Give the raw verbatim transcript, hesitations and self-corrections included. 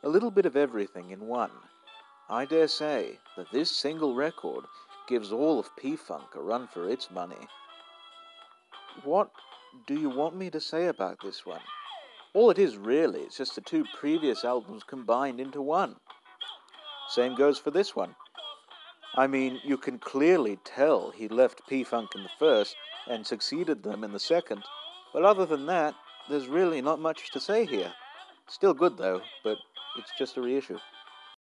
A little bit of everything in one. I dare say that this single record gives all of P-Funk a run for its money. What do you want me to say about this one? All it is really is just the two previous albums combined into one. Same goes for this one. I mean, you can clearly tell he left P-Funk in the first and succeeded them in the second, but other than that, there's really not much to say here. Still good though, but it's just a reissue.